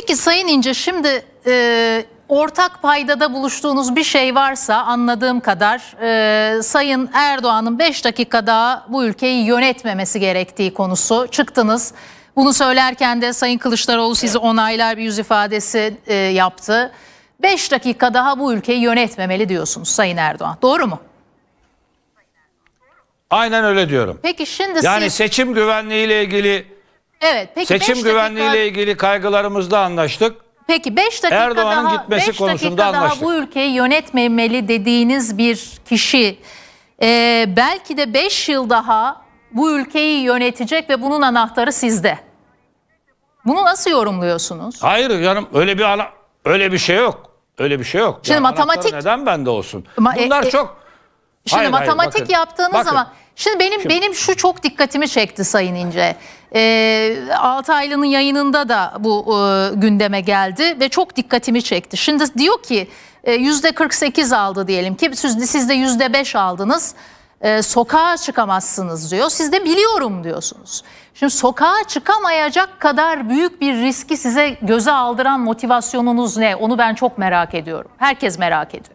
Peki Sayın İnce, şimdi ortak paydada buluştuğunuz bir şey varsa anladığım kadar Sayın Erdoğan'ın 5 dakika daha bu ülkeyi yönetmemesi gerektiği konusu. Çıktınız. Bunu söylerken de Sayın Kılıçdaroğlu sizi onaylar bir yüz ifadesi yaptı. 5 dakika daha bu ülkeyi yönetmemeli diyorsunuz Sayın Erdoğan. Doğru mu? Aynen öyle diyorum. Peki şimdi yani seçim güvenliğiyle ilgili seçim güvenliğiyle ilgili kaygılarımızda anlaştık. Peki 5 dakika Erdoğan'ın daha, gitmesi konusunda anlaştık. bu ülkeyi yönetmemeli dediğiniz bir kişi belki de 5 yıl daha bu ülkeyi yönetecek ve bunun anahtarı sizde. Bunu nasıl yorumluyorsunuz? Hayır canım, öyle bir şey yok. Öyle bir şey yok. Şimdi yani matematik neden bende olsun? Bunlar çok. Şimdi hayır, matematik bakın, yaptığınız zaman şimdi benim şu çok dikkatimi çekti Sayın İnce. Altaylı'nın yayınında da bu gündeme geldi ve çok dikkatimi çekti. Şimdi diyor ki %48 aldı diyelim ki siz de %5 aldınız. Sokağa çıkamazsınız diyor. Siz de biliyorum diyorsunuz. Şimdi sokağa çıkamayacak kadar büyük bir riski size göze aldıran motivasyonunuz ne? Onu ben çok merak ediyorum. Herkes merak ediyor.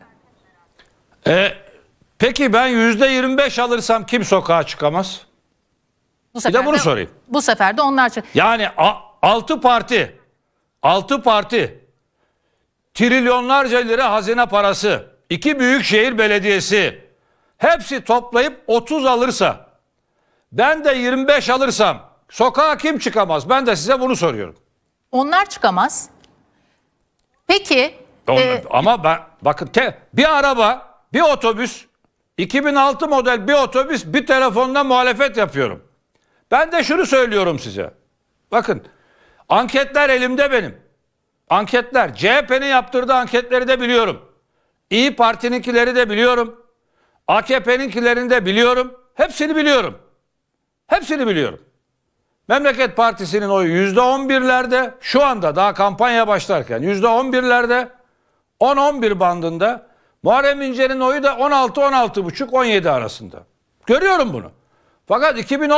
Peki ben %25 alırsam kim sokağa çıkamaz? Bir de bunu sorayım. Bu sefer de onlar çık. Yani 6 parti, trilyonlarca lira hazine parası, 2 büyükşehir belediyesi, hepsi toplayıp 30 alırsa, ben de 25 alırsam sokağa kim çıkamaz? Ben de size bunu soruyorum. Onlar çıkamaz. Peki. Ama bakın bir araba, bir otobüs, 2006 model bir otobüs, bir telefonla muhalefet yapıyorum. Ben de şunu söylüyorum size. Bakın, anketler elimde benim. Anketler, CHP'nin yaptırdığı anketleri de biliyorum. İYİ Parti'ninkileri de biliyorum. AKP'ninkilerini de biliyorum. Hepsini biliyorum. Hepsini biliyorum. Memleket Partisi'nin oyu %11'lerde, şu anda daha kampanya başlarken %11'lerde, 10-11 bandında. Muharrem İnce'nin oyu da 16-16,5-17 arasında. Görüyorum bunu. Fakat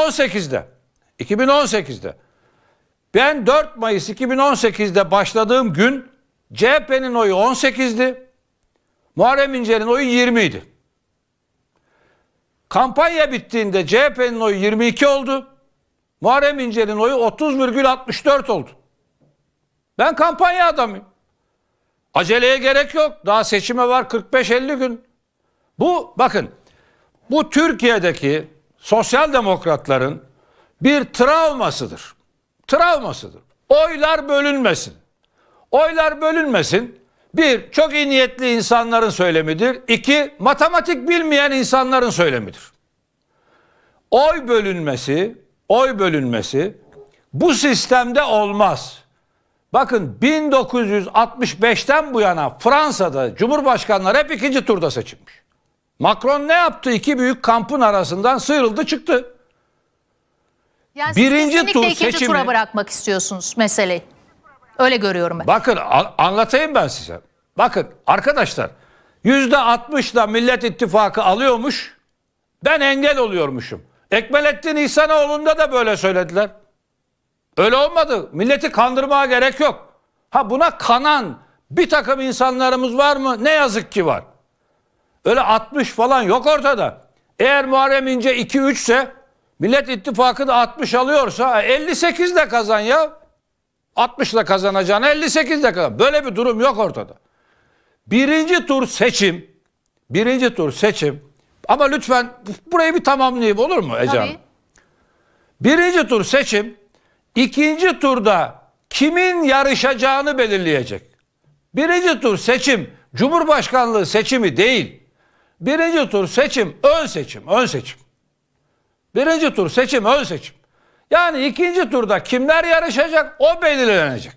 2018'de ben 4 Mayıs 2018'de başladığım gün CHP'nin oyu 18'di. Muharrem İnce'nin oyu 20 idi. Kampanya bittiğinde CHP'nin oyu 22 oldu. Muharrem İnce'nin oyu 30,64 oldu. Ben kampanya adamıyım. Aceleye gerek yok. Daha seçime var 45-50 gün. Bakın, bu Türkiye'deki sosyal demokratların bir travmasıdır. Travmasıdır. Oylar bölünmesin. Oylar bölünmesin. Bir, çok iyi niyetli insanların söylemidir. İki, matematik bilmeyen insanların söylemidir. Oy bölünmesi bu sistemde olmaz. Bakın 1965'ten bu yana Fransa'da Cumhurbaşkanları hep ikinci turda seçilmiş. Macron ne yaptı? İki büyük kampın arasından sıyrıldı çıktı. Yani birinci tur ikinci tura bırakmak istiyorsunuz meseleyi. Öyle görüyorum ben. Bakın anlatayım ben size. Bakın arkadaşlar, %60'la Millet İttifakı alıyormuş. Ben engel oluyormuşum. Ekmelettin İhsanoğlu'nda da böyle söylediler. Öyle olmadı. Milleti kandırmaya gerek yok. Buna kanan bir takım insanlarımız var mı? Ne yazık ki var. Öyle 60 falan yok ortada. Eğer Muharrem İnce 2-3 ise Millet İttifakı da 60 alıyorsa 58 de kazan ya. 60 ile kazanacağına 58 de kazan. Böyle bir durum yok ortada. Birinci tur seçim. Ama lütfen burayı bir tamamlayayım, olur mu Ece Hanım? Birinci tur seçim. İkinci turda kimin yarışacağını belirleyecek. Birinci tur seçim Cumhurbaşkanlığı seçimi değil. Birinci tur seçim ön seçim. Birinci tur seçim ön seçim. Yani ikinci turda kimler yarışacak o belirlenecek.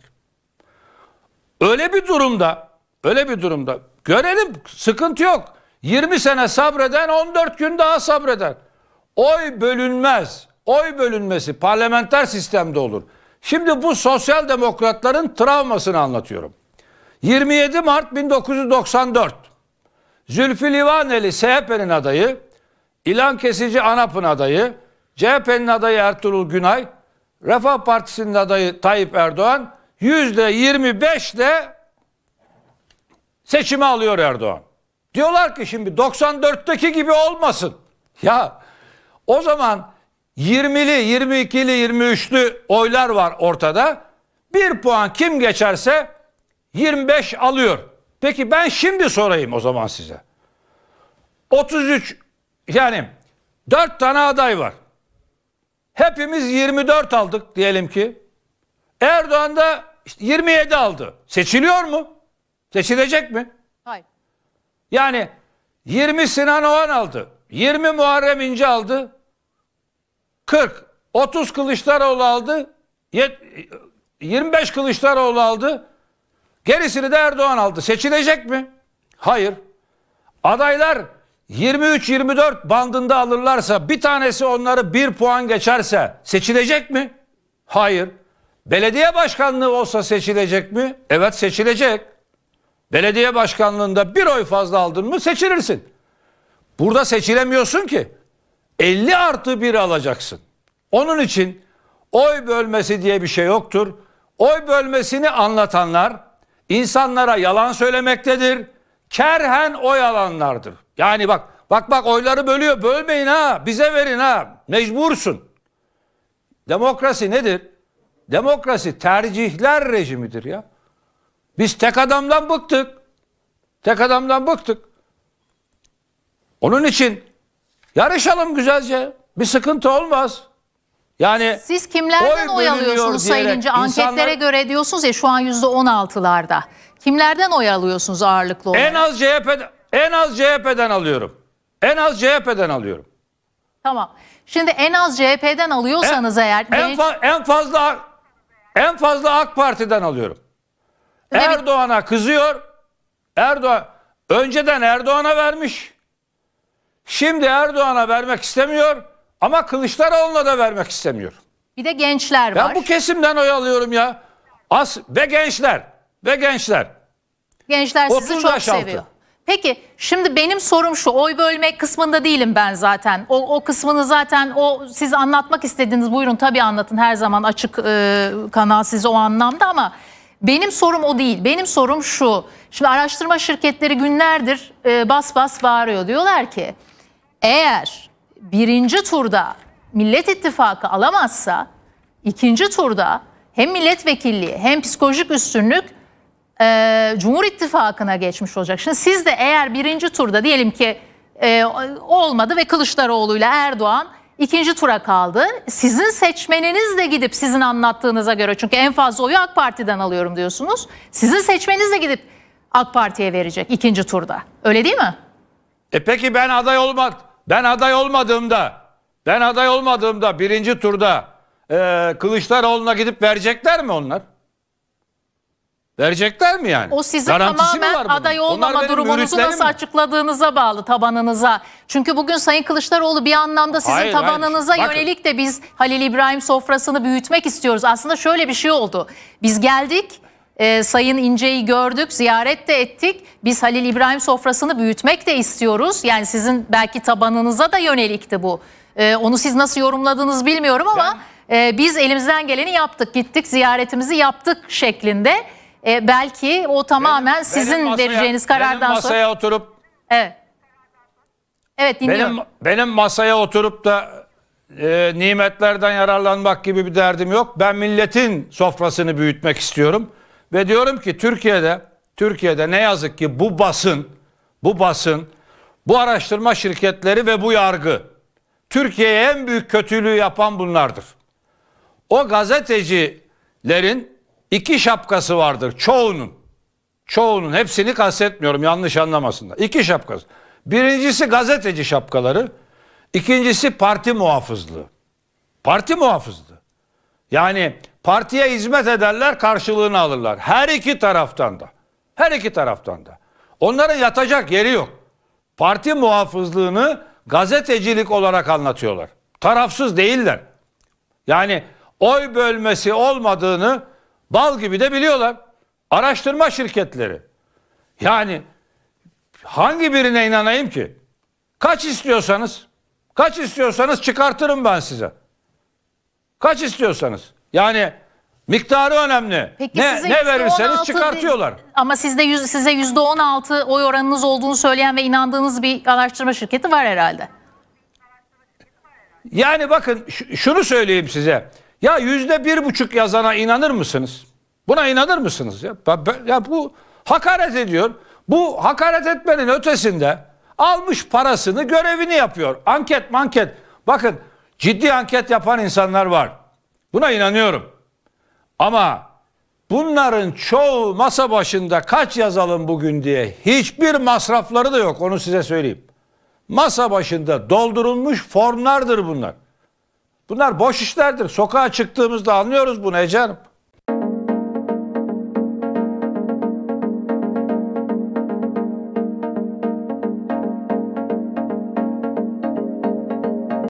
Öyle bir durumda görelim, sıkıntı yok. 20 sene sabreden 14 gün daha sabreder. Oy bölünmez. Oy bölünmesi parlamenter sistemde olur. Şimdi bu sosyal demokratların travmasını anlatıyorum. 27 Mart 1994. Zülfü Livaneli CHP'nin adayı, İlhan Kesici ANAP'ın adayı, CHP'nin adayı Ertuğrul Günay, Refah Partisi'nin adayı Tayyip Erdoğan %25'le seçimi alıyor Erdoğan. Diyorlar ki şimdi 94'teki gibi olmasın. Ya o zaman 20'li, 22'li, 23'lü oylar var ortada. Bir puan kim geçerse 25 alıyor. Peki ben şimdi sorayım o zaman size. 33 yani 4 tane aday var. Hepimiz 24 aldık diyelim ki. Erdoğan da işte 27 aldı. Seçiliyor mu? Seçilecek mi? Hayır. Yani 20 Sinan Oğan aldı. 20 Muharrem İnce aldı. 40. 30 Kılıçdaroğlu aldı. 25 Kılıçdaroğlu aldı. Gerisini de Erdoğan aldı. Seçilecek mi? Hayır. Adaylar 23-24 bandında alırlarsa, bir tanesi onları 1 puan geçerse seçilecek mi? Hayır. Belediye başkanlığı olsa seçilecek mi? Evet, seçilecek. Belediye başkanlığında 1 oy fazla aldın mı seçilirsin. Burada seçilemiyorsun ki. 50+1 alacaksın. Onun için oy bölmesi diye bir şey yoktur. Oy bölmesini anlatanlar insanlara yalan söylemektedir. Kerhen oy alanlardır. Yani bak oyları bölüyor. Bölmeyin ha. Bize verin ha. Mecbursun. Demokrasi nedir? Demokrasi tercihler rejimidir ya. Biz tek adamdan bıktık. Tek adamdan bıktık. Onun için yarışalım güzelce. Bir sıkıntı olmaz. Yani siz kimlerden oy alıyorsunuz Sayın İnce? Anketlere göre diyorsunuz ya şu an %16'larda. Kimlerden oy alıyorsunuz ağırlıklı olarak? En az CHP'den alıyorum. En az CHP'den alıyorum. Tamam. Şimdi en az CHP'den alıyorsanız eğer en fazla AK Parti'den alıyorum. Erdoğan'a kızıyor. Önceden Erdoğan'a vermiş. Şimdi Erdoğan'a vermek istemiyor ama Kılıçdaroğlu'na da vermek istemiyor. Bir de gençler var. Ya bu kesimden oy alıyorum ya. Ve gençler. Gençler sizi çok seviyor. Peki şimdi benim sorum şu, oy bölmek kısmında değilim ben zaten. O kısmını zaten siz anlatmak istediğiniz, buyurun tabii anlatın, her zaman açık kanal size o anlamda, ama benim sorum o değil. Benim sorum şu, şimdi araştırma şirketleri günlerdir bas bas bağırıyor. Diyorlar ki eğer birinci turda Millet İttifakı alamazsa ikinci turda hem milletvekilliği hem psikolojik üstünlük Cumhur İttifakı'na geçmiş olacak. Şimdi siz de eğer birinci turda diyelim ki olmadı ve Kılıçdaroğlu ile Erdoğan ikinci tura kaldı. Sizin seçmeniniz de gidip sizin anlattığınıza göre, çünkü en fazla oyu AK Parti'den alıyorum diyorsunuz. Sizin seçmeniniz de gidip AK Parti'ye verecek ikinci turda. Öyle değil mi? Peki ben aday olmadığımda birinci turda Kılıçdaroğlu'na gidip verecekler mi onlar? Verecekler mi yani? O sizin tamamen aday olmama durumunuzu nasıl açıkladığınıza bağlı, tabanınıza. Çünkü bugün Sayın Kılıçdaroğlu bir anlamda sizin tabanınıza yönelik de biz Halil İbrahim sofrasını büyütmek istiyoruz. Aslında şöyle bir şey oldu. Biz geldik, Sayın İnce'yi gördük, ziyaret de ettik. Biz Halil İbrahim sofrasını büyütmek de istiyoruz. Yani sizin belki tabanınıza da yönelikti bu. Onu siz nasıl yorumladınız bilmiyorum ama biz elimizden geleni yaptık. Gittik, ziyaretimizi yaptık şeklinde. Belki o tamamen sizin vereceğiniz karardan sonra. Masaya oturup evet dinliyorum. Benim masaya oturup da nimetlerden yararlanmak gibi bir derdim yok. Ben milletin sofrasını büyütmek istiyorum ve diyorum ki Türkiye'de ne yazık ki bu basın, bu araştırma şirketleri ve bu yargı Türkiye'ye en büyük kötülüğü yapan bunlardır. O gazetecilerin 2 şapkası vardır çoğunun, hepsini kastetmiyorum, yanlış anlamasınlar. 2 şapkası. Birincisi gazeteci şapkaları, ikincisi parti muhafızlığı. Parti muhafızlığı. Yani partiye hizmet ederler, karşılığını alırlar. Her iki taraftan da. Onların yatacak yeri yok. Parti muhafızlığını gazetecilik olarak anlatıyorlar. Tarafsız değiller. Yani oy bölmesi olmadığını bal gibi de biliyorlar. Araştırma şirketleri. Yani hangi birine inanayım ki? Kaç istiyorsanız çıkartırım ben size. Kaç istiyorsanız. Yani Miktarı önemli. Peki Ne size verirseniz %16 çıkartıyorlar. Ama size %16 oy oranınız olduğunu söyleyen ve inandığınız bir araştırma şirketi var herhalde. Yani bakın şunu söyleyeyim size. Ya %1,5 yazana inanır mısınız? Buna inanır mısınız? Ya bu hakaret ediyor. Bu hakaret etmenin ötesinde almış parasını, görevini yapıyor. Anket. Bakın ciddi anket yapan insanlar var. Buna inanıyorum. Ama bunların çoğu masa başında kaç yazalım bugün diye hiçbir masrafları da yok. Onu size söyleyeyim. Masa başında doldurulmuş formlardır bunlar. Bunlar boş işlerdir. Sokağa çıktığımızda anlıyoruz bunu Ece Hanım.